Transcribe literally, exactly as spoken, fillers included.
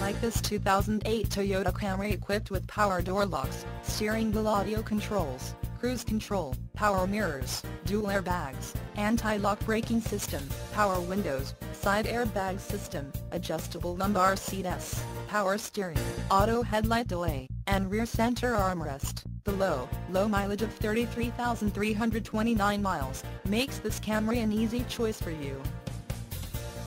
like this two thousand eight Toyota Camry equipped with power door locks, steering wheel audio controls, cruise control, power mirrors, dual airbags, anti-lock braking system, power windows, side airbag system, adjustable lumbar seats, power steering, auto headlight delay, and rear center armrest. The low, low mileage of thirty-three thousand three hundred twenty-nine miles makes this Camry an easy choice for you.